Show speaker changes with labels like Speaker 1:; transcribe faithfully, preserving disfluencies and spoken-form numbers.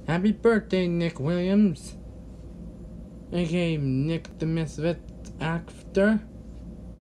Speaker 1: Happy birthday, Nick Williams, aka Nick the Misfit Actor.